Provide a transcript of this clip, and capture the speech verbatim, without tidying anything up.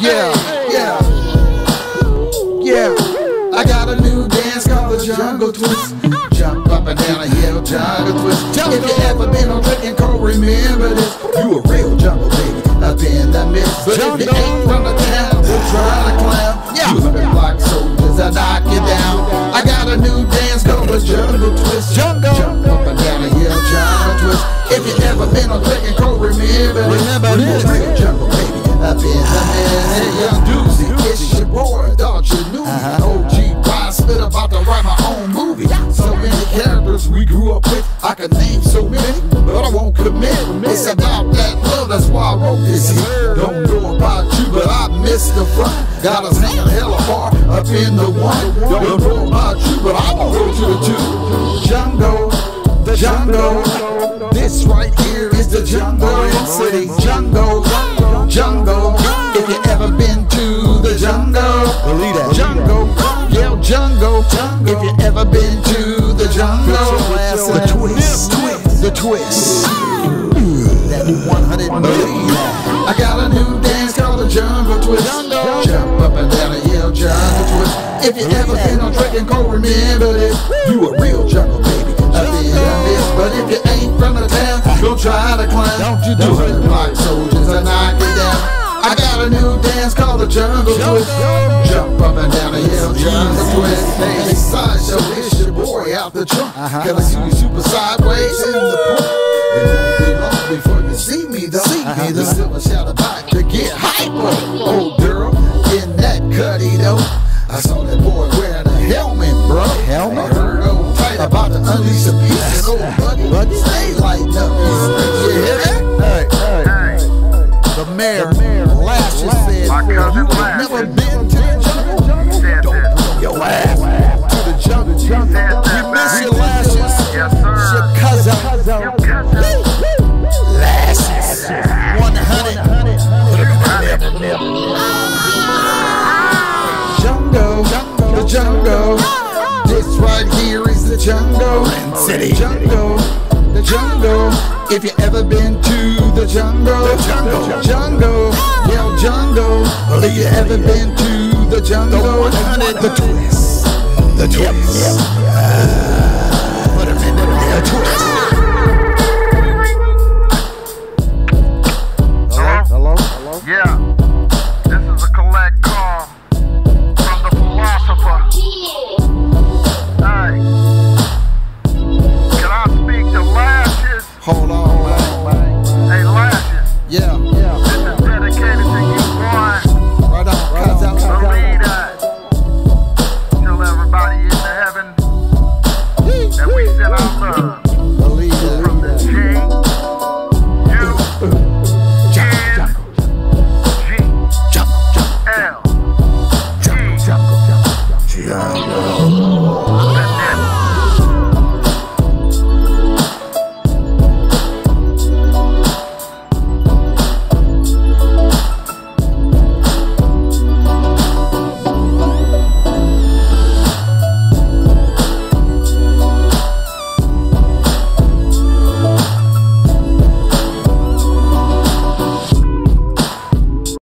Yeah, yeah, yeah. I got a new dance called the jungle twist. Jump up and down a hill, jungle twist. If you ever been on drinking cold, remember this. You a real jungle baby up in the mist. But if you ain't from the town, we'll try to clown. two hundred block soldiers, I knock you down. I got a new dance called the jungle twist. Jungle. Jump up and down a hill, jungle twist. If you ever been on drinking cold, remember this. Remember this. You a real jungle baby up in the mist. Hey, young doozy, it's your boy, thought you knew me. O G spit about to write my own movie. So many characters we grew up with, I could name so many, but I won't commit. It's about that love, that's why I wrote this here. Don't know about you, but I missed the front. Got us hanging hella far up in the one. Don't know about you, but I won't go to the two. Jungle, the jungle. This right here is the jungle city. Jungle, jungle. If you ever been to the jungle, believe that. Jungle. Yeah, jungle. If you ever been to the jungle, the twist, the twist, that one hundred million. I got a new dance called the jungle twist. Jump up and down a hill, jungle twist. If you ever been on drinking cold, remember this. You a real jungle baby up in the mist. But if you ain't from the town, don't try to climb. Don't you do it? Black soldiers are knock you down. I got a new dance called the jungle twist. Jump up and down a hill, jungle twist. Hey, sideshow, it's your boy out the trunk. Cause I see you super sideways in the park. It won't be long before you see me though. See me the silver shout about to get hyper. Old girl in that cutty though. I saw that boy wearing a helmet, bro. Helmet? I heard old tight about to unleash a beast. And old buddy, buddy, stay lighting up. You hear that? Hey, hey. The mayor, Lashes said, you ain't never been to the jungle. Don't bring your ass to the jungle. We miss you, Lashes. Your cousin, Lashes, one hundred. Never, never. Jungle, the jungle. This right here is the jungle. City, jungle, the jungle. If you ever been to the jungle, the jungle, jungle, yeah, jungle. If you ever been to the jungle, the twist, the twist, put him in the twist. Hello, hello, hello. Yeah.